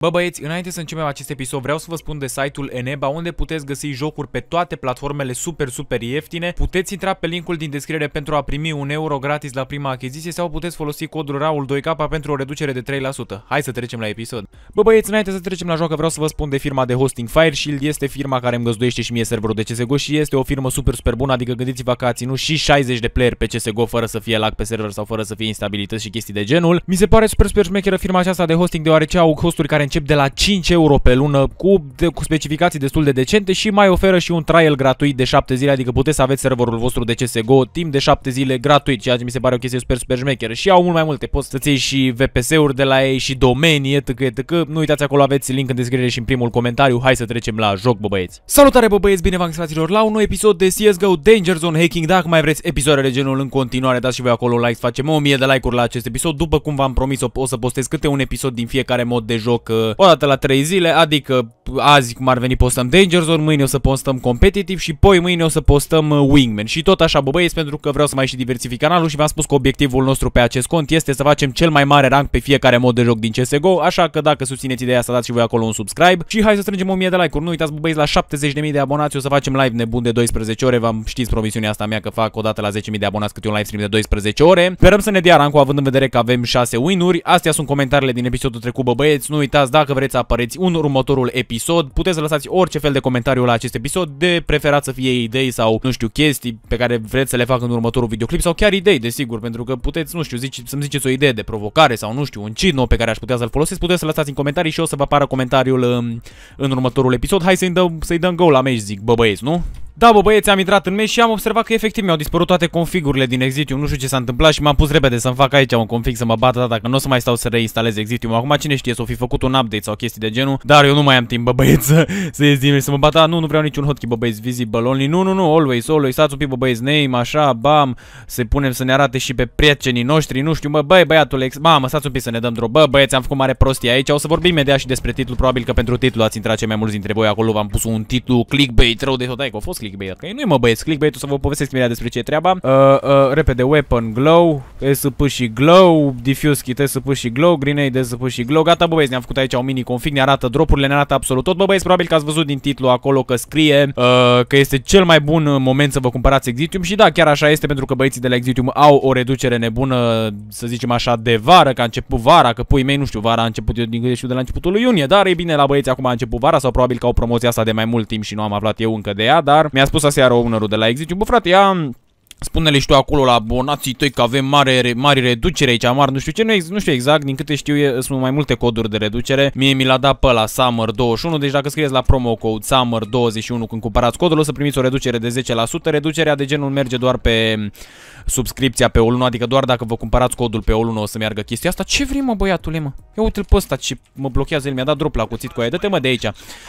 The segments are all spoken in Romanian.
Bă băieți, înainte să începem acest episod, vreau să vă spun de site-ul Eneba, unde puteți găsi jocuri pe toate platformele super ieftine. Puteți intra pe linkul din descriere pentru a primi €1 gratis la prima achiziție sau puteți folosi codul RAUL2K pentru o reducere de 3%. Hai să trecem la episod. Bă băieți, înainte să trecem la joacă, vreau să vă spun de firma de hosting Fireshield. Este firma care îmi găzduiește și mie serverul de CSGO și este o firmă super bună, adică gândiți-vă că a ținut și 60 de player pe CSGO fără să fie lag pe server sau fără să fie instabilități și chestii de genul. Mi se pare super șmecheră firma aceasta de hosting, deoarece au hosturi care încep de la 5 euro pe lună cu specificații destul de decente și mai oferă și un trial gratuit de 7 zile, adică puteți să aveți serverul vostru de CSGO timp de 7 zile gratuit, ceea ce mi se pare o chestie super șmecheră. Și au mult mai multe, poți să-ți iei și VPS-uri de la ei și domenii, etc. Nu uitați, acolo aveți link în descriere și în primul comentariu. Hai să trecem la joc, bă băieți. Salutare, bă băieți, bine v-am găsit, fraților, la un nou episod de CSGO Danger Zone Hacking. Dacă mai vreți episoadele de genul în continuare, dați și voi acolo like, facem 1000 de like-uri la acest episod. După cum v-am promis, o să postez câte un episod din fiecare mod de joc o dată la 3 zile, adică azi, cum ar veni, postăm Danger Zone, mâine o să postăm Competitive și poi mâine o să postăm Wingman. Și tot așa, bă băieți, pentru că vreau să mai și diversific canalul și v-am spus că obiectivul nostru pe acest cont este să facem cel mai mare rank pe fiecare mod de joc din CSGO, așa că dacă susțineți ideea asta, dați și voi acolo un subscribe și hai să strângem 1000 de like-uri. Nu uitați, bă băieți, la 70.000 de abonați o să facem live nebun de 12 ore. V-am știți promisiunea asta mea că fac odată la 10.000 de abonați câte un live stream de 12 ore. Sperăm să ne dea rank-ul, având în vedere că avem 6 win-uri. Astea sunt comentariile din episodul trecut, bă băieți. Nu uitați, dacă vreți să apăreți în următorul episod, puteți să lăsați orice fel de comentariu la acest episod, de preferat să fie idei sau, nu știu, chestii pe care vreți să le fac în următorul videoclip sau chiar idei, desigur, pentru că puteți, nu știu, să-mi ziceți o idee de provocare sau, nu știu, un cheat nou pe care aș putea să-l folosesc, puteți să lăsați în comentarii și o să vă apară comentariul în următorul episod. Hai să-i dăm go la meci, zic, bă băieți, nu? Da, bă băieți, am intrat în meci și am observat că efectiv mi-au dispărut toate configurile din Exidium. Nu știu ce s-a întâmplat și m-am pus repede să-mi fac aici un config să mă bată data, că nu o să mai stau să reinstalez Exidium. Acum cine știe, s-o fi făcut un update sau chestii de genul, dar eu nu mai am timp, bă băieți, să ies din meci, să mă bată. Nu vreau niciun hotkey, bă băieți, visible only. Nu, always, stați un pic, bă băieți, name, așa, bam, să punem să ne arate și pe prietenii noștri, nu știu, bă, băiatule, mamă, stați un pic să ne dăm drop. Bă băieți, am făcut mare prostie aici. O să vorbim imediat și despre titlu, probabil că pentru titlu ați intrat cei mai mulți dintre voi acolo, v-am pus un titlu clickbait rău de tot, că a fost clickbait, că nu-i, mă băieți, clickbait-ul, să vă povestesc imediat despre ce e treaba. Repede, weapon, glow, SP și glow, diffuse kit, SP și glow, grenade, SP și glow. Gata, bă băieți, ne-am făcut aici un mini config, ne arată dropurile, ne arată absolut tot. Bă băieți, probabil că ați văzut din titlu acolo că scrie că este cel mai bun moment să vă cumpărați Exidium și da, chiar așa este, pentru că băieții de la Exidium au o reducere nebună, să zicem așa, de vară, că a început vara, că pui mei, nu știu, vara a început, eu din câte știu, de la începutul lui iunie, dar e bine, la băieți acum a început vara sau probabil că au promozia asta de mai mult timp și nu am aflat eu încă de ea, dar mi-a spus aseară ownerul de la Exidium, bă frate, spune-le și tu acolo la abonații tăi că avem mari reducere aici, nu știu ce, nu știu exact, din câte știu sunt mai multe coduri de reducere. Mie mi l-a dat pe ăla Summer 21, deci dacă scrieți la promo code Summer 21 când cumpărați codul, o să primiți o reducere de 10%. Reducerea de genul merge doar pe subscripția pe o lună, adică doar dacă vă cumpărați codul pe o lună o să meargă chestia asta. Ce vrei, mă, băiatule, mă? Ia uite-l pe ăsta ce mă blochează, el mi-a dat drop la cuțit cu aia, dă-te, mă, de aici.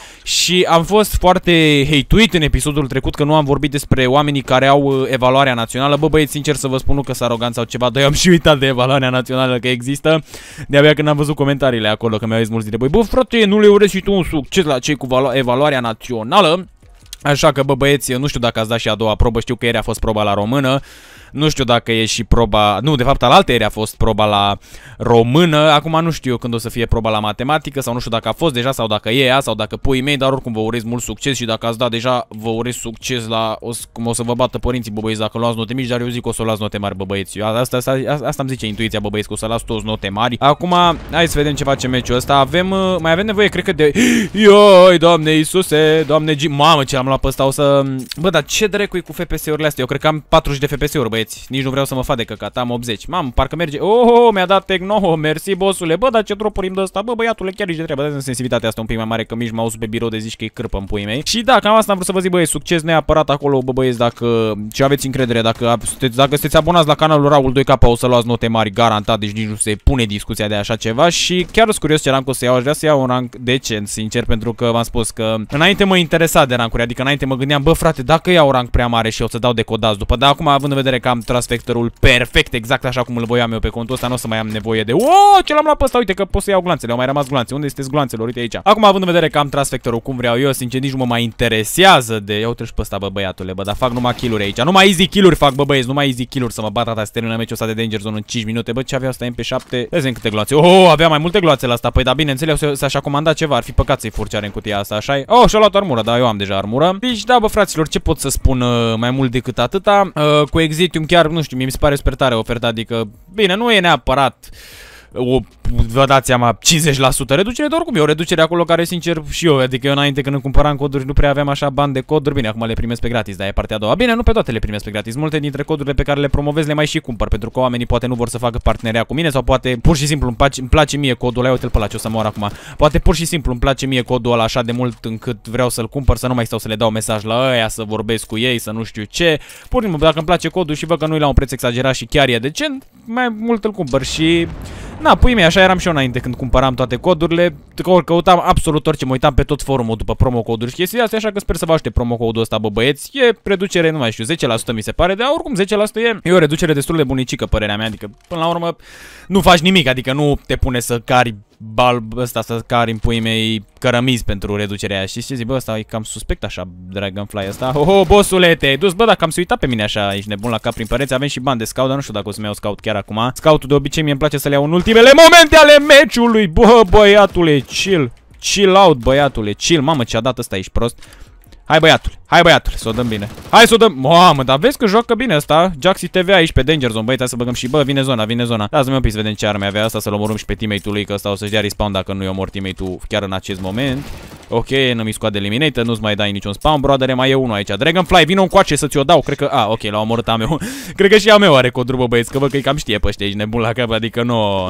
Și am fost foarte hate-uit în episodul trecut că nu am vorbit despre oamenii care au evaluarea națională. Bă băieți, sincer să vă spun, nu că s-a aroganță sau ceva, dar eu am și uitat de evaluarea națională că există. De-abia când am văzut comentariile acolo, că mi-au zis mulți dintre voi, bă frate, nu le urez și tu un succes la cei cu evaluarea națională. Așa că, bă băieți, nu știu dacă ați dat și a doua probă, știu că ieri a fost proba la română. Nu știu dacă e și proba... Nu, de fapt, alaltăieri a fost proba la română. Acum nu știu eu când o să fie proba la matematică sau nu știu dacă a fost deja sau dacă e ea sau dacă pui mei, dar oricum vă urez mult succes și dacă ați dat deja, vă urez succes la... Cum o să vă bată părinții, bă băieți, dacă luați note mici, dar eu zic că o să luați note mari, bă băieți. Asta îmi zice intuiția, bă băieți, că o să luați toți note mari. Acum, hai să vedem ce face meciul ăsta. Mai avem nevoie, cred că de... Ioi, Doamne Iisuse, Doamne G... Mamă, ce am luat pe ăsta, o să... Bă, dar ce dracu-i cu FPS-urile astea? Eu cred că am 40 de FPS-uri, băieți. Nici nu vreau să mă fac de căcat, am 80. Mamă, parcă merge. Oh, mi-a dat Tecno, mersi, bossule. Bă, dar ce dropuri îmi dă ăsta? Bă, băiatule, chiar ești de treabă. Dați-mi sensibilitatea asta un pic mai mare, că mici mouse pe birou de zici că e cârpă în puii mei. Și da, cam asta am vrut să vă zic, băieți, succes neapărat acolo, bă băieți, dacă ce aveți încredere, dacă sunteți abonați la canalul Raul2K, o să luați note mari, garantat, deci nici nu se pune discuția de așa ceva. Și chiar sunt curios ce rank o să iau, aș vrea să iau un rank decent, sincer, pentru că v-am spus că înainte mă interesa de rankuri, adică înainte mă gândeam, bă frate, dacă iau rank prea mare și o să dau decodați după, dar acum având în vedere că cam transfectorul perfect, exact așa cum îl voiam eu pe contul ăsta. Nu o să mai am nevoie de ce l-am luat pe ăsta, uite că pot să iau gloanțele, au mai rămas gloanțe. Unde sunteți gloanțelor? Uite aici. Acum, având în vedere că am transfectorul cum vreau eu, sincer nici nu mă mai interesează de... Ia uite și pe ăsta, bă, băiatule, bă, dar fac numai kill-uri aici. Numai easy kill-uri fac, bă, băieți, numai easy kill-uri să mă bat ata, să termină meciul ăsta de Danger Zone în 5 minute. Bă, ce avea asta MP7? Vezi câte gloanțe. Avea mai multe gloanțe la asta. Păi da, bineînțeles, s-așa comandat ceva, ar fi păcat să-i furceare în cutia asta, așa-i. Și-a luat armură, da, eu am deja armură. Deci, da, bă, fraților, ce pot să spun mai mult decât atâta? Cu Exitium chiar, nu știu, mi se pare super tare oferta, adică, bine, nu e neapărat vă dați seama, 50% reducere, dar oricum e o reducere acolo care, sincer, și eu, adică eu înainte când îmi cumpăram coduri nu prea aveam așa bani de coduri, bine, acum le primesc pe gratis, dar e partea a doua. Bine, nu pe toate le primesc pe gratis, multe dintre codurile pe care le promovez le mai și cumpăr, pentru că oamenii poate nu vor să facă parteneria cu mine sau poate pur și simplu îmi place mie codul ăla, uite-l pe ăla ce o să mor acum. Poate pur și simplu îmi place mie codul ăla așa de mult încât vreau să-l cumpăr, să nu mai stau să le dau mesaj la ăia, să vorbesc cu ei, să nu știu ce. Pur și simplu, dacă îmi place codul și văd că nu-i la un preț exagerat și chiar e decent, mai mult îl cumpăr și na, pui mei, așa eram și eu înainte când cumpăram toate codurile, căutam absolut orice, mă uitam pe tot forumul după promo-coduri și chestii astea, așa că sper să vă ajute promo-codul ăsta, bă, băieți. E reducere, nu mai știu, 10% mi se pare, dar oricum 10% e o reducere destul de bunicică, părerea mea, adică până la urmă nu faci nimic, adică nu te pune să cari să cari în puii mei cărămizi pentru reducerea aia. Și ce zic, bă, ăsta e cam suspect așa, Dragonfly ăsta. Bossule, te-ai dus, bă, dacă am să uitat pe mine așa, ești nebun la cap prin pereți, avem și bani de scout, dar nu știu dacă o să-mi iau scout chiar acum. Scoutul de obicei mie îmi place să le iau în ultimele momente ale meciului, bă, băiatule, chill out, băiatule, chill, mamă, ce-a dat ăsta, ești prost. Hai băiatule, să o dăm bine. Hai să o dăm. Mamă, dar vezi că joacă bine ăsta. Jaxi TV aici pe Danger Zone. Băi, hai să băgăm și bă, vine zona. Da, să mă să vedem ce arme avea asta, să-l omorâm și pe teammate-ul lui, că ăsta o să-și dea respawn dacă nu-i omor teammate-ul chiar în acest moment. Ok, nu mi scoate eliminator, nu-ți mai dai niciun spawn, brother, mai e unul aici. Dragonfly, vină încoace să ți-o dau. Cred că, ok, l-a omorât a meu. Cred că și a meu are codul, bă, băieți, că văd că-i cam știe pe ăștia, ești nebun la cap, adică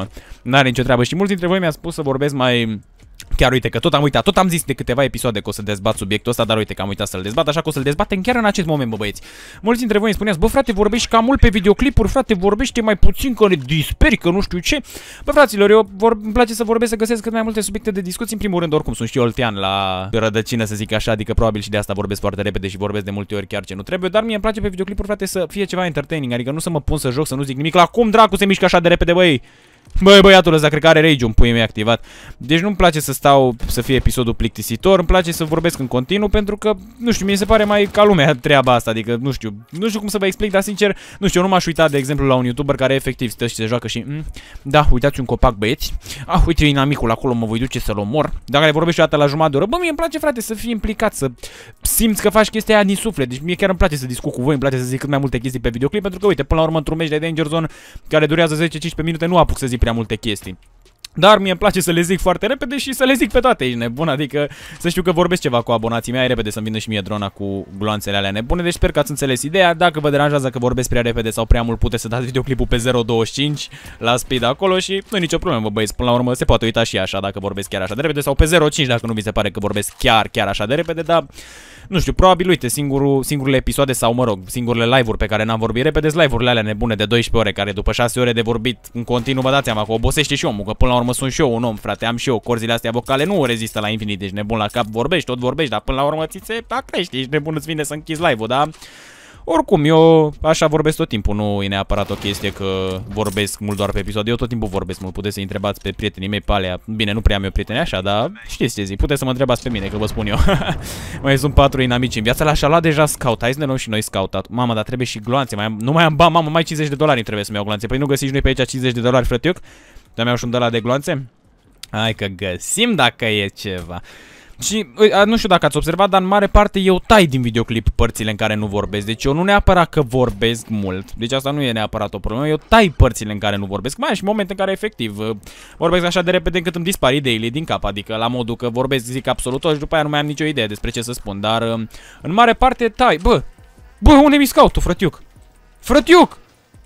nu are nicio treabă. Și mulți dintre voi mi-a spus să vorbesc mai... Chiar uite că tot am uitat, tot am zis de câteva episoade că o să dezbat subiectul ăsta, dar uite că am uitat să-l dezbat, așa că o să-l dezbatem chiar în acest moment, bă, băieți. Mulți dintre voi îmi spuneați, bă, frate, vorbești cam mult pe videoclipuri, frate, vorbește mai puțin că ne disperi, că nu știu ce. Bă, fraților, îmi place să vorbesc, să găsesc cât mai multe subiecte de discuții. În primul rând, oricum, sunt și eu oltean la rădăcină, să zic așa, adică probabil și de asta vorbesc foarte repede și vorbesc de multe ori chiar ce nu trebuie, dar mie îmi place pe videoclipuri, frate, să fie ceva entertaining, adică nu să mă pun să joc, să nu zic nimic, la cum dracu se mișcă așa de repede, băi. Băi, băiatul ăsta cred că are rage-ul în puii mei activat. Deci nu-mi place să stau, să fie episodul plictisitor. Îmi place să vorbesc în continuu pentru că, nu știu, mi se pare mai ca lumea treaba asta. Adică, nu știu cum să vă explic, dar sincer, nu știu, eu nu m-aș uita, de exemplu, la un YouTuber care efectiv stă și se joacă și da, uitați un copac, băieți. Uite inamicul acolo, mă voi duce să-l omor. Dacă le vorbești o dată la jumătate de oră, bă, mie îmi place, frate, să fii implicat, să simți că faci chestia aia din suflet. Deci mie chiar îmi place să discut cu voi, îmi place să zic cât mai multe chestii pe videoclip, pentru că, uite, până la urmă, într-un meci de Danger Zone care durează 10-15 minute, nu apuc să zic prea multe chestii. Dar mie îmi place să le zic foarte repede și să le zic pe toate, ești nebun, adică să știu că vorbesc ceva cu abonații mei, repede să-mi vină și mie drona cu gloanțele alea nebune, deci sper că ați înțeles ideea. Dacă vă deranjează că vorbesc prea repede sau prea mult, puteți să dați videoclipul pe 0.25 la speed acolo și nu e nicio problemă, bă, băieți, până la urmă se poate uita și așa dacă vorbesc chiar așa de repede sau pe 0.5 dacă nu vi se pare că vorbesc chiar așa de repede, dar nu știu, probabil, uite, singurele episoade sau, mă rog, singurele live-uri pe care n-am vorbit repede sunt live-urile alea nebune de 12 ore, care după 6 ore de vorbit în continuu, vă dați seama că obosește și omul, că până la urmă sunt și eu un om, frate, am și eu corzile astea vocale, nu rezistă la infinit, deci nebun la cap, vorbești, tot vorbești, dar până la urmă ți se acrește, ești nebun, îți vine să închizi live-ul, da? Oricum, eu așa vorbesc tot timpul, nu e neapărat o chestie că vorbesc mult doar pe episod, eu tot timpul vorbesc mult, puteți să întrebați pe prietenii mei pe alea, bine, nu prea am eu prieteni așa, dar știți ce zic, puteți să mă întrebați pe mine, că vă spun eu. Mai sunt 4 inamici în viața, și-a luat deja scout, hai să ne luăm și noi scoutat. Mamă, dar trebuie și gloanțe, nu mai am bani, mamă, mai $50 trebuie să-mi iau gloanțe, păi nu găsiți noi pe aici $50, frătiuc? Dar mi-au și un de la de gloanțe? Hai că găsim dacă e ceva. Și nu știu dacă ați observat, dar în mare parte eu tai din videoclip părțile în care nu vorbesc. Deci eu nu neapărat că vorbesc mult. Deci asta nu e neapărat o problemă. Eu tai părțile în care nu vorbesc. Mai și momente în care efectiv vorbesc așa de repede încât îmi dispar ideile din cap. Adică la modul că vorbesc, zic absolut tot și după aia nu mai am nicio idee despre ce să spun. Dar în mare parte tai. Bă, unde mi scout-ul, frătiuc? Frătiuc!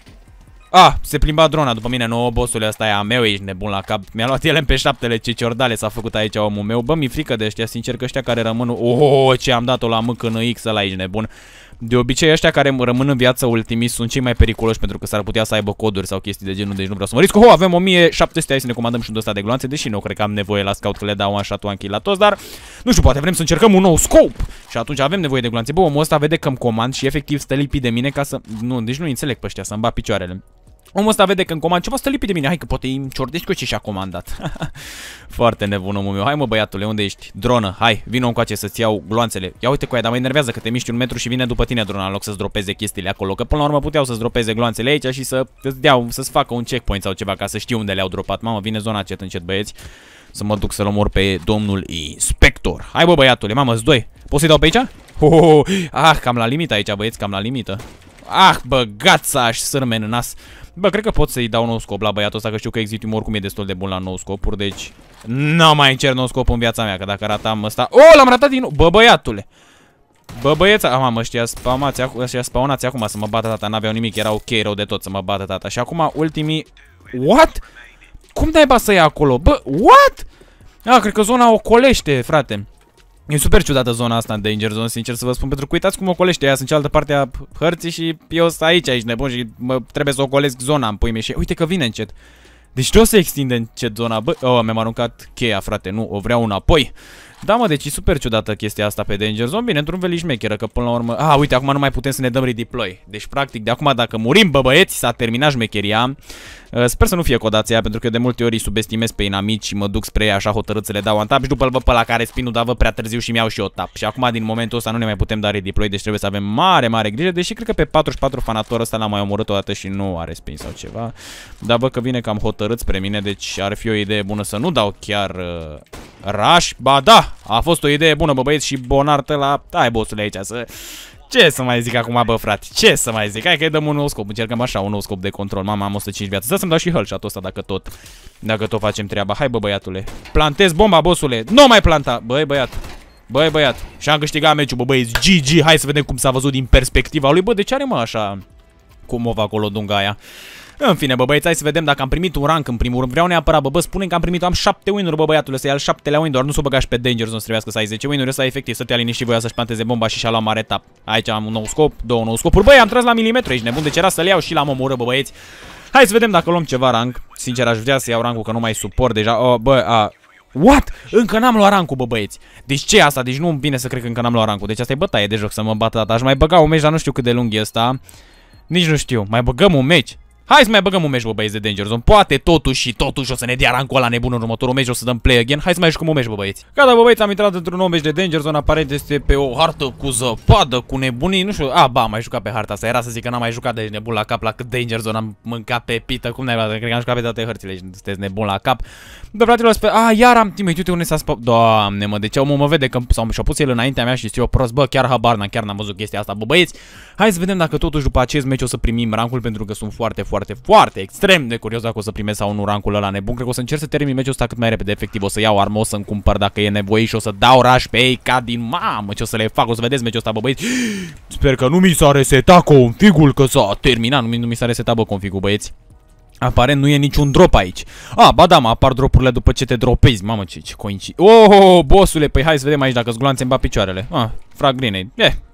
Se plimba drona după mine, nouă, bossule, ăsta e a meu, ești nebun la cap. Mi-a luat ele pe șaptele, ce ciordale s-a făcut aici omul meu. Bă, mi-e frică de ăștia, sincer, că ăștia care rămân... ce am dat-o la M când X ăla, ești nebun. De obicei ăștia care rămân în viață ultimii sunt cei mai periculoși pentru că s-ar putea să aibă coduri sau chestii de genul, deci nu vreau să mă risc. Oh, avem 1700, hai să ne comandăm și un ăsta de gloanțe, deși nu cred că am nevoie la scout că le dau one shot one kill la toți, dar nu știu, poate vrem să încercăm un nou scope și atunci avem nevoie de gloanțe. Bă, omul ăsta vede că îmi comand și efectiv stă lipit de mine ca să... Nu, deci nu înțeleg pe ăștia, să-mi bat picioarele. Omul ăsta vede că în comand ceva stă lipit de mine. Hai că poate îmi ciordesc eu ce și-a comandat. Foarte nebun omul meu. Hai mă băiatule, unde ești? Dronă, hai, vină încoace să-ți iau gloanțele. Ia uite cu aia, dar mă enervează că te miști un metru și vine după tine drona în loc să-ți dropeze chestiile acolo. Că până la urmă puteau să-ți dropeze gloanțele aici și să-ți facă un checkpoint sau ceva ca să știu unde le-au dropat. Mamă, vine zona încet băieți. Să mă duc să-l omor pe domnul inspector. Hai bă băiatule, mamă, doi. Poți să-i dau pe aici? Cam la limită aici băieți, cam la limită. Băgața și sârmen în nas. Bă, cred că pot să-i dau nou scop la băiatul ăsta, că știu că Exitium oricum e destul de bun la nou scopuri, deci n-am mai încerc nou scop în viața mea, că dacă ratam ăsta... l-am ratat din nou! Bă, băiatule! Bă, băieța... Mamă, ăștia spawnați acum să mă bată tata, n-aveau nimic, era ok rău de tot să mă bată tata. Și acum ultimii... What? Cum naiba să ia acolo? Bă, what? Cred că zona ocolește, frate. E super ciudată zona asta în Danger Zone, sincer să vă spun, pentru că uitați cum ocolește aia, sunt cealaltă parte a hărții și eu sunt aici nebun și trebuie să ocolesc zona în pui mei și uite că vine încet. Deci tot se extinde încet zona, bă, mi-am aruncat cheia, frate, nu, o vreau înapoi. Da, mă, deci e super ciudată chestia asta pe Danger Zone, bine, într-un fel e șmecheră, că până la urmă... uite, acum nu mai putem să ne dăm redeploy. Deci, practic, de acum, dacă murim, bă, băieți, s-a terminat șmecheria. Sper să nu fie codația aia, pentru că eu de multe ori îi subestimez pe inamici și mă duc spre ei așa hotărât să le dau un tap și după îl văd pe ăla care spinul, dar vă prea târziu și mi-au și eu tap. Și acum, din momentul ăsta, nu ne mai putem da redeploy, deci trebuie să avem mare grijă, deși cred că pe 44 fanator ăsta l-am mai omorât o dată și nu are spin sau ceva. Dar bă, că vine cam hotărât spre mine, deci ar fi o idee bună să nu dau chiar rush. Ba da, a fost o idee bună, bă băieți, și bonartă la... Hai, bossule, aici să... Ce să mai zic acum, bă, frate? Ce să mai zic? Hai că-i dăm un nou scop. Încercăm așa, un nou scop de control. Mama, am 105 viață. Să-mi dau și headshot-ul ăsta dacă tot facem treaba. Hai, bă, băiatule. Plantez bomba, bossule. Nu mai planta. Băi, băiat. Băi, băiat. Și am câștigat meciul, bă, băieți. GG. Hai să vedem cum s-a văzut din perspectiva lui. Bă, de ce are, mă, așa? Cum o va acolo dunga aia? În fine, bă, băieți, hai să vedem dacă am primit un rank în primul rând. Vreau neapărat, bă, spune că am primit, am 7 win-uri, bă, băiatule, să ia al 7-lea win, doar nu s-o băga și pe Danger Zone, să trebuiască să ai 10 win-uri, ăsta efectiv, să te alini și voia să-și planteze bomba și și-a luat mare tap. Aici am un nou scop, două nou scopuri. Băi, am tras la milimetru, ești nebun, deci era să le iau și l-am omorât, bă, băieți. Hai să vedem dacă luăm ceva rank. Sincer, aș vrea să iau rankul, că nu mai suport deja. What? Încă n-am luat rankul, bă, băieți. Deci ce e asta? Deci nu-mi vine să cred că încă n-am luat rankul. Deci asta e bătaie de joc să mă bată data. Aș mai băga un meci, dar nu știu cât de lung e ăsta. Nici nu știu. Mai băgăm un meci. Hai să mai băgăm un meci, bă, băieți, de Danger Zone. Poate totuși o să ne dea rankul ăla nebun în următorul meci, o să dăm play again. Hai să mai jucăm un meci, bă, băieți. Gata, bă, băieți, am intrat într-un nou meci de Danger Zone. Aparent este pe o hartă cu zăpadă, cu nebunii, nu știu. Am mai jucat pe harta asta. Era să zic că n-am mai jucat, de nebun la cap la cât Danger Zone am mâncat pe pită. Cum n-ai cred că am jucat pe toate hărțile și sunteți nebun la cap. Bă, fratele, iar am timp, uite unde s-a spălat. Doamne, mă, deci omul mă vede că și-a pus el înaintea mea și știu eu prost, bă, chiar habar n-am, chiar n-am văzut chestia asta, bă, băieți. Hai să vedem dacă totuși după acest meci o să primim rankul, pentru că sunt foarte extrem de curios dacă o să primesc sau nu rankul ăla nebun. Cred că o să încerc să termin meciul ăsta cât mai repede, efectiv, o să iau armă, o să-mi cumpăr dacă e nevoie și o să dau rush pe ei ca din mamă, ce o să le fac, o să vedeți meciul ăsta, bă, băieți. Sper că nu mi s-a resetat configul, că s-a terminat, nu mi s-a resetat, bă, configul, băieți. Aparent nu e niciun drop aici. Ba da, mă apar dropurile după ce te dropezi. Mamă, ce coincid. Bossule, păi hai să vedem aici dacă-s gloanțe îmi bat picioarele. Frag grenade.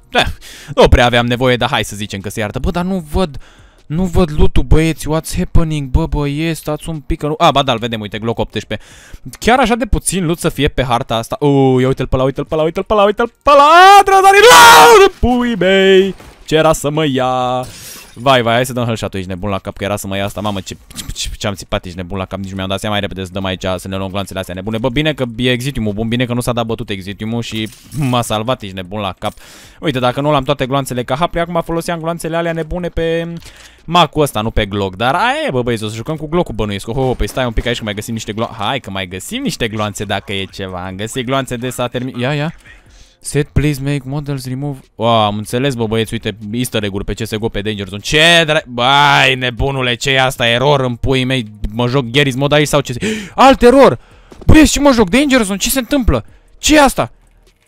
Nu prea aveam nevoie, dar hai să zicem că se iartă. Bă, dar nu văd loot-ul, băieți. What's happening? Bă, băieți, stați un pic. Ba da, vedem, uite, Glock 18. Chiar așa de puțin loot să fie pe harta asta. Ia uite-l pe ăla, uite-l pe ăla, uite-l pe ăla, uite-l pe ăla. Trebuie să reload, pui mei. Ce era să mă ia? Vai, hai să dăm headshot-ul, ești nebun la cap, că era să mă ia asta, mamă, ce-am țipat, ești nebun la cap, nici nu mi-am dat seama, mai repede să dăm aici, să ne luăm gloanțele astea nebune. Bă, bine că e Exitium-ul bun, bine că nu s-a dat bătut Exitium-ul și m-a salvat, ești nebun la cap. Uite, dacă nu l-am toate gloanțele ca hapri, acum foloseam gloanțele alea nebune pe Mac-ul ăsta, nu pe Glock, dar aia e, bă, băieți, o să jucăm cu Glock-ul, bănuiesc. Păi stai un pic aici că mai găsim niște gloanțe. Hai că mai găsim niște gloanțe dacă e ceva. Am găsit gloanțe de s-a terminat. Ia. Set, please make models remove. Am înțeles, bă, băieți, uite, easter egg-uri pe CSGO, pe Danger Zone. Bai, nebunule, ce e asta? Error în puii mei. Mă joc Garry's Mod aici sau ce? Alt error! Băieți, ce mă joc? Danger Zone, ce se întâmplă? Ce e asta?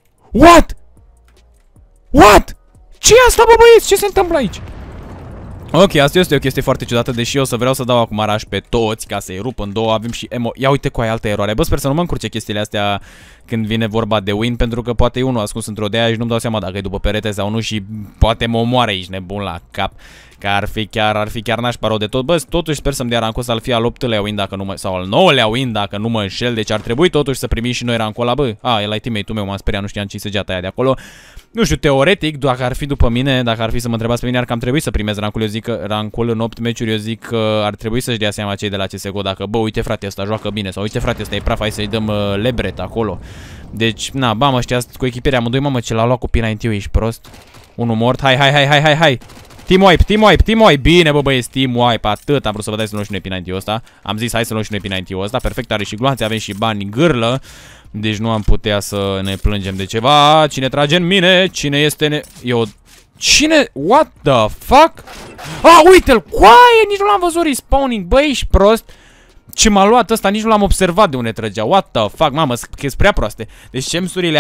What? Ce e asta, bă, băieți? Ce se întâmplă aici? Ok, asta este o chestie foarte ciudată, deși eu să vreau să dau acum araș pe toți ca să-i rup în două, avem și emo... Ia uite cu aia altă eroare. Bă, sper să nu mă încurce chestiile astea când vine vorba de win, pentru că poate e unul ascuns într-o de aia și nu-mi dau seama dacă e după perete sau nu și poate mă omoară aici nebun la cap. Că ar fi chiar nașpa rău de tot. Bă, totuși sper să-mi dea rancul să-l fie al 8-lea win dacă nu mă... sau al 9-lea win dacă nu mă înșel, deci ar trebui totuși să primim și noi rancul ăla, bă. E la teammate-ul meu, m-am speriat, nu știam ce-i săgeata aia de acolo. Nu știu, teoretic, dacă ar fi după mine, dacă ar fi să mă întrebați pe mine, ar cam trebui să primez rancul. Eu zic că rancul în 8 meciuri, eu zic că ar trebui să-și dea seama cei de la CSGO dacă, bă, uite frate, ăsta joacă bine sau uite frate, ăsta e praf, hai să-i dăm lebret acolo. Deci, na, bam, ăștia cu echipirea amândoi, mamă, ce l-a luat cu P90, ești prost. Unul mort, hai. Team wipe, bine bă băieți, team wipe, atât am vrut să vă dai să luăm și noi P90 ăsta. Am zis hai să luăm și noi P90 ăsta, perfect, are și gloanțe, avem și bani în gârlă. Deci nu am putea să ne plângem de ceva. Cine trage în mine? Cine este eu? Cine? What the fuck? Uite-l, coaie, nici nu l-am văzut respawning, bă, ești prost. Ce m-a luat ăsta, nici nu l-am observat de unde trăgea. What the fuck, mamă, că-s prea proaste. Deci gemsurile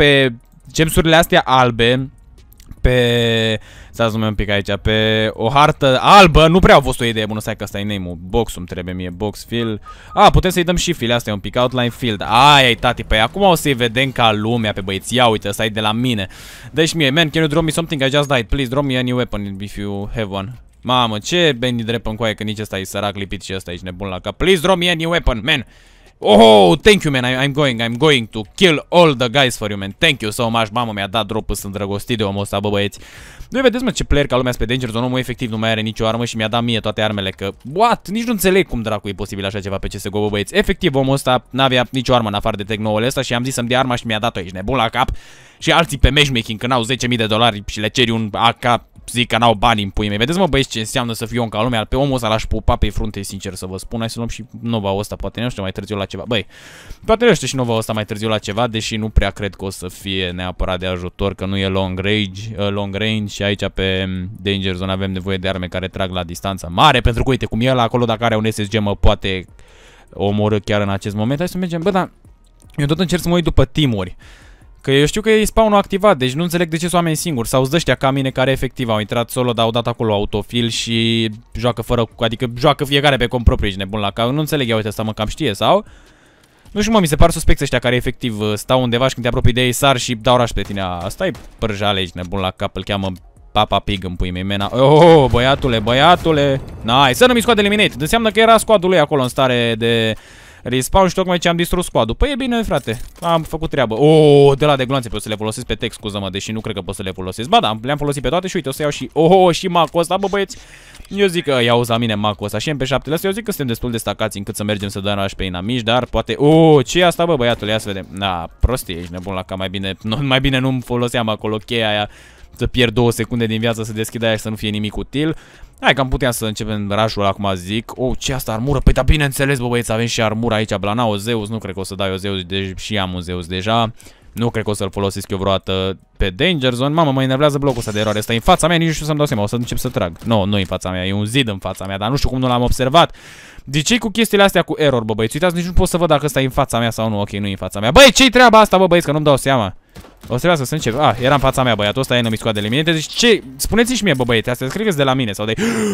astea albe pe... Stați un pic aici, pe o hartă albă, nu prea a fost o idee bună, stai că ăsta e name-ul, box-ul trebuie mie, box fill. Putem să-i dăm și fill, asta e un pic, outline field. Ai tati, păi acum o să-i vedem ca lumea pe băieți, ia uite, ăsta e de la mine. Deci mie, man, can you drop me something, I just died, please drop me a new weapon if you have one. Mamă, ce bani drept în coaie, că nici ăsta e sărac lipit și ăsta e nebun la cap. Please drop me a new weapon, man. Oh, thank you, man. I'm going to kill all the guys for you, man. Thank you so much. Mamă, mi-a dat drop, sunt îndrăgostit de omul ăsta, bă, băieți. Noi vedeți, mă, ce player ca lumea pe Danger Zone, omul efectiv nu mai are nicio armă și mi-a dat mie toate armele, că, what? Nici nu înțeleg cum dracu e posibil așa ceva pe CSGO, bă, băieți. Efectiv, omul ăsta n-avea nicio armă în afară de Tecnoul ăsta și am zis să-mi dea arma și mi-a dat-o, ești nebun la cap. Și alții pe matchmaking, că n-au 10.000 de dolari și le ceri un AK, zic că n-au bani în puii mei. Vedeți, mă, băieți, ce înseamnă să fiu om ca lumea. Pe omul ăsta l-aș pupa pe frunte, sincer să vă spun. Hai să luăm și Nova ăsta, poate nu știu mai târziu la ceva. Băi, poate nu știu și Nova ăsta mai târziu la ceva, deși nu prea cred că o să fie neapărat de ajutor, că nu e long range și aici pe Danger Zone avem nevoie de arme care trag la distanță mare, pentru că uite cum e ăla acolo, dacă are un SSG mă poate omorâ chiar în acest moment. Hai să mergem, bă, dar eu tot încerc să mă uit după teamuri. Că eu știu că e spawn-ul activat, deci nu înțeleg de ce sunt oameni singuri. Sau ăștia ca mine care efectiv au intrat solo, dar au dat acolo autofill și joacă fără, adică joacă fiecare pe cont propriu, ești nebun la cap. Nu înțeleg, ia uite, asta mă cam știe, sau? Nu știu, mă, mi se par suspecți ăștia care efectiv stau undeva și când te apropii de ei sar și dau raș pe tine. Asta e părjale, ești nebun la cap, îl cheamă Papa Pig în pui mei, mena. Oh, băiatule. Nice, să nu mi scoate eliminate. Înseamnă că era squadul lui acolo în stare de respawn și tocmai ce am distrus squadul. Păi e bine, frate, am făcut treabă. De la de gloanțe pot să le folosesc pe text, scuză-mă, deși nu cred că pot să le folosesc. Ba da, le-am folosit pe toate și uite, o să iau și și Mac-ul ăsta, bă băieți. Eu zic că iau la mine Mac-ul ăsta și MP7-le astea, eu zic că suntem destul de stacați încât să mergem să dăm raș pe inamici, dar poate... ce e asta, bă, băiatul, ia să vedem. Da, prostie, ești nebun la ca, mai bine nu-mi foloseam acolo cheia aia, să pierd 2 secunde din viață să deschid aia și să nu fie nimic util. Hai că am putea să începem rush-ul acum, zic. Ce asta, armură? Păi da, bineînțeles, bă băieți, avem și armura aici, Blana, o Zeus, nu cred că o să dai o Zeus, și am un Zeus deja. Nu cred că o să-l folosesc eu vreodată pe Danger Zone. Mamă, mă enervează blocul ăsta de eroare. Ăsta e în fața mea, nici nu știu să-mi dau seama, o să încep să trag. Nu e în fața mea, e un zid în fața mea, dar nu știu cum nu l-am observat. De ce cu chestiile astea cu error, bă băieți? Uitați, nici nu pot să văd dacă ăsta e în fața mea sau nu. Ok, nu e în fața mea. Băi, ce-i treaba asta, bă băieți, că nu-mi dau seama. O să trebuia să încep. Era în fața mea, băiatul ăsta, e nu-mi scoate eliminate. Deci ce? Spuneți-și mie, bă băieți, astea cred că sunt de la mine sau de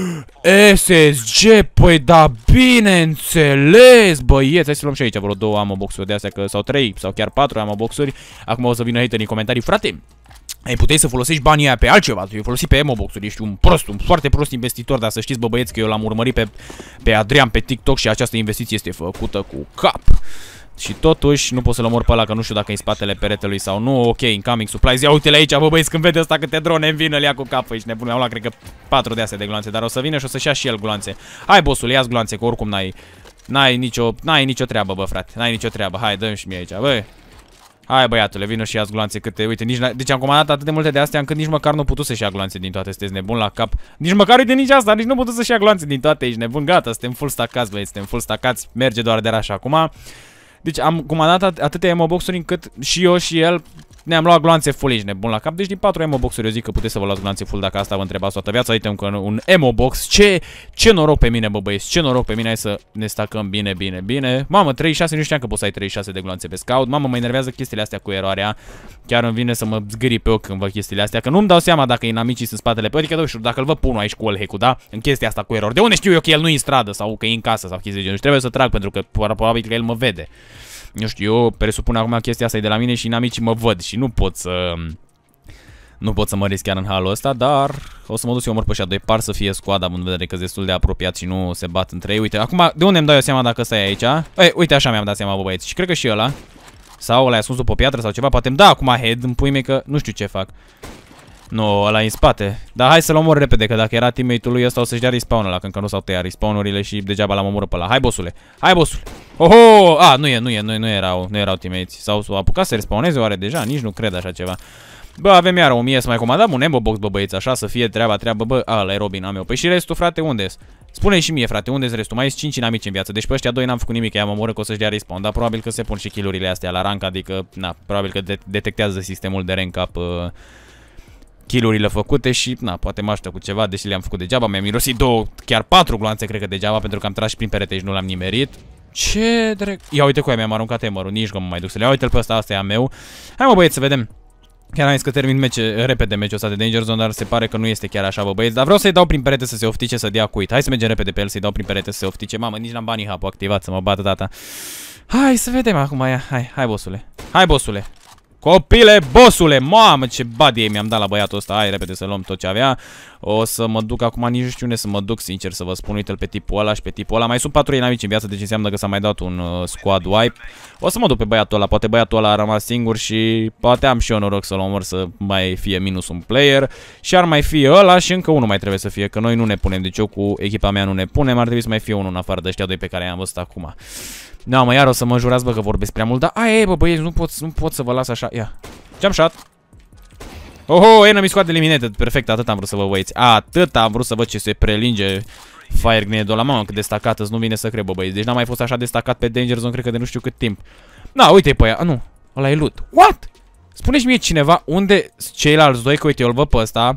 SSG, păi da, bineînțeles, băieți. Hai să luăm și aici vreo 2 ammo box-uri de astea, sau 3 sau chiar 4 ammo box-uri. Acum o să vină hater în comentarii, frate. Ai puteai să folosești banii aia pe altceva, tu folosi pe ammo box-uri, ești un foarte prost investitor, dar să știți, bă băieți, că eu l-am urmărit pe Adrian pe TikTok și această investiție este făcută cu cap. Și totuși nu pot să-l omor pe ăla, că nu știu dacă e în spatele peretelui sau nu. Ok, incoming supplies. Ia uite-le aici, bă băieți, când vede ăsta câte drone îmi vină, îl ia cu cap. Ești nebun, ăla cred că 4 de astea de gloanțe, dar o să vină și o să-și ia și el gloanțe. Hai, bossul, ia-ți gloanțe, că oricum n-ai nicio treabă, bă, frate. N-ai nicio treabă. Hai, dă-mi și mie aici, bă. Hai, băiatule, vină și ia-ți gloanțe câte. Uite, deci am comandat atât de multe de astea încât nici măcar nu putut să-și ia gloanțe din toate. Sunteți nebun la cap. Nici măcar uite nici asta, nici nu putut să-și ia gloanțe din toate. Ești nebun, gata, suntem full stacați, băieți, suntem full stacați. Merge doar de raș acum. Deci am comandat atâtea ammo box-uri încât și eu și el Ne-am luat gloanțe full, ești nebun la cap. Deci din 4 emo boxuri eu zic că puteți să vă luați gloanțe full dacă asta vă întrebați toată viața. Uite încă un emo box. Ce noroc pe mine, bă băieți. Ce noroc pe mine. Hai să ne stacăm bine. Mamă, 36, nu știam că poți să ai 36 de gloanțe pe scout. Mamă, mă enervează chestiile astea cu eroarea. Chiar îmi vine să mă zgâri pe ochi când văd chestiile astea, că nu-mi dau seama dacă inamicii sunt spatele pe, adică dacă îl văd pe unul aici cu wallhack-ul, da? În chestia asta cu erori. De unde știu eu că el nu e în stradă sau că e în casă sau chestii de genul? Și trebuie să trag pentru că probabil că el mă vede. Nu știu, eu presupun acum chestia asta e de la mine și inamicii mă văd și nu pot să mă risc chiar în halul ăsta, dar o să mă duc eu omor pe ăștia doi, par să fie scoada, având în vedere că sunt destul de apropiat și nu se bat între ei. Uite, acum de unde îmi dau eu seama dacă ăsta e aici? Ei, uite, așa mi-am dat seama, bă băieți. Și cred că și ăla. Sau ăla e ascuns după o piatră sau ceva, poate îmi da acum head în pui mei că nu știu ce fac. Nu, ăla e în spate. Dar hai să-l omor repede, că dacă era teammate-ul lui ăsta o să-și dea respawn ăla, că încă nu s-au tăiat respawn-urile și degeaba l-am omorât pe ăla. Hai, bossule. Hai, bossule. Oho! A, nu erau teammates. Sau s-au apucat să respawneze oare deja? Nici nu cred așa ceva. Bă, avem iară 1000 să mai comandăm un ammo box, bă băieți, așa să fie treaba, bă. A, ăla e Robin, am eu. Păi și restul, frate, unde-s? Spune și mie, frate, unde-s restul? Mai sunt 5 inamici în viață. Deci pe ăștia doi n-am făcut nimic, i-am omorât că o să-și dea respawn, dar probabil că se pun și kill-urile astea la rank, adică, na, probabil că detectează sistemul de rank up kill-urile făcute și, na, poate mă ajută cu ceva, deși le-am făcut degeaba. Mi-am mirosit 2, chiar 4 gloanțe, cred că degeaba, pentru că am tras și prin perete și nu l-am nimerit. Ce drept? Ia uite cu aia, mi-am aruncat emerul, nici că mă mai duc să le iau. Uite-l pe ăsta, asta e a meu. Hai mă băieți să vedem. Chiar am zis că termin repede meciul ăsta de Danger Zone, dar se pare că nu este chiar așa, bă băieți. Dar vreau să-i dau prin perete să se oftice, să dea cuit. Hai să mergem repede pe el, să-i dau prin perete să se oftice. Mamă, nici n-am banii hap-ul activat să mă bată data. Hai să vedem acum aia. Hai bossule. Hai bossule. Copile, bossule, mamă ce body mi-am dat la băiatul ăsta. Hai repede să luăm tot ce avea. O să mă duc acum, nici nu știu unde să mă duc, sincer să vă spun. Uite-l pe tipul ăla și pe tipul ăla. Mai sunt 4 inamici în viață, deci înseamnă că s-a mai dat un squad wipe. O să mă duc pe băiatul ăla, poate băiatul ăla a rămas singur și poate am și eu noroc să-l omor să mai fie minus un player. Și ar mai fi ăla și încă unul mai trebuie să fie, că noi nu ne punem, deci eu cu echipa mea nu ne punem. Ar trebui să mai fie unul în afară de ăștia doi pe care i-am văzut acum. Da, mă, iar o să mă jurați, bă, că vorbesc prea mult, dar aia e, bă, băieți, nu pot să vă las așa. Ia. Jump shot. Oho, enemy squad eliminated. Perfect, atât am vrut să vă băieți. Atât am vrut să văd ce se prelinge fire grenade-ul ăla. Mamă, cât destacat, nu vine să cred, bă, băieți. Deci n-am mai fost așa destacat pe Danger Zone, cred că de nu știu cât timp. Na, uite-i pe aia. Nu, ăla e loot. What? Spune-și mie cineva unde ceilalți doi, că uite, eu îl văd pe ăsta.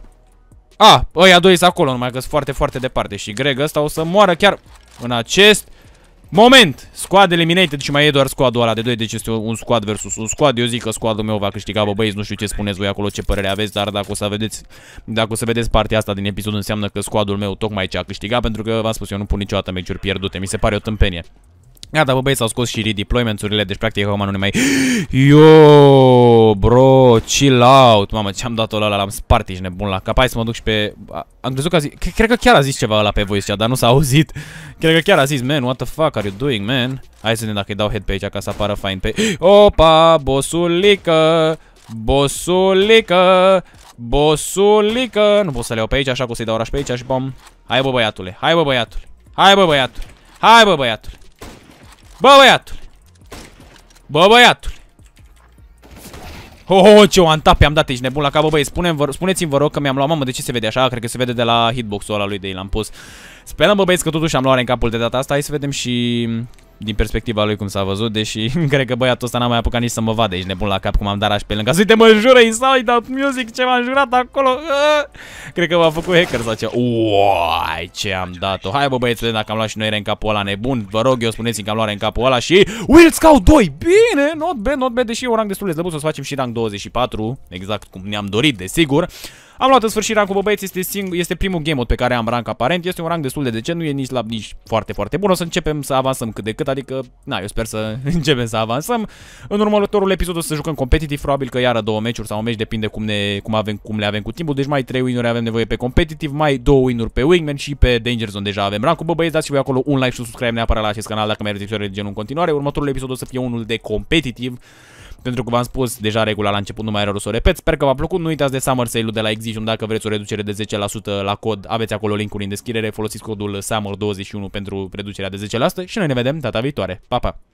Ăia doi sunt acolo, numai că sunt foarte, foarte departe. Și Greg ăsta o să moară chiar în acest moment. Squad eliminated și mai e doar squadul ăla de 2, deci este un squad versus un squad. Eu zic că squadul meu va câștiga, bă băieți, nu știu ce spuneți voi acolo, ce părere aveți, dar dacă o să vedeți partea asta din episod, înseamnă că squadul meu tocmai ce a câștigat, pentru că v-am spus, eu nu pun niciodată meciuri pierdute, mi se pare o tâmpenie. Gata, bă băieți, s-au scos și redeployment-urile, deci practic acum nu ne mai... Yo, bro, chill out. Mamă, ce-am dat-o ăla, l-am spart, ești nebun la cap. Hai să mă duc și pe... Am crezut că a zis... Cred că chiar a zis ceva ăla pe voice chat, dar nu s-a auzit. Cred că chiar a zis, man, what the fuck are you doing, man? Hai să vedem dacă îi dau head pe aici ca să apară fine pe... Opa, bossulică, bossulică, bossulică. Nu pot să le iau pe aici, așa că o să-i dau oraș pe aici și bom. Hai bă băiatule, hai bă băiatule, hai bă băiatule, hai bă băiatule. Bă, băiatul! Bă, băiatul! Ce one-tap i-am dat, ești nebun la cap, bă, băi, spuneți-mi, vă rog, că mi-am luat, mamă, de ce se vede așa? Cred că se vede de la hitbox-ul ăla lui de l-am pus. Sperăm, bă, băieți, că totuși am luat în capul de data asta. Hai să vedem și din perspectiva lui cum s-a văzut, deși cred că băiatul ăsta n-a mai apucat nici să mă vadă, ești nebun la cap cum am dat pe lângă. Uite, mă jură, Inside Out Music, ce m-am jurat acolo. Cred că m-a făcut hacker sau ceva. Uai, ce am dat-o. Hai, bă, băieți, dacă am luat și noi în capul ăla nebun. Vă rog, eu spuneți-mi că am luat în capul ăla și Wild Scout 2. Bine, not bad, deși e un rang destul de slăbuț, o să facem și rang 24, exact cum ne-am dorit, desigur. Am luat în sfârșit rankul, bă băieți, este primul game mode pe care am rank aparent, este un rank destul de decent, nu e nici slab, nici foarte, foarte bun. O să începem să avansăm cât de cât, adică, na, eu sper să începem să avansăm. În următorul episod o să jucăm competitiv, probabil că iară 2 meciuri sau un meci, depinde cum le avem cu timpul. Deci mai 3 win-uri avem nevoie pe competitiv, mai 2 win-uri pe Wingman și pe Danger Zone deja avem rankul. Bă băieți, dați și voi acolo un like și un subscribe neapărat la acest canal dacă mai aveți de genul în continuare. Următorul episod o să fie unul de competitiv. Pentru că v-am spus deja regula la început, nu mai are rost să o repet. Sper că v-a plăcut. Nu uitați de Summer Sale-ul de la Exition. Dacă vreți o reducere de 10% la cod, aveți acolo link-ul în descriere. Folosiți codul SUMMER21 pentru reducerea de 10% și noi ne vedem data viitoare. Pa, pa!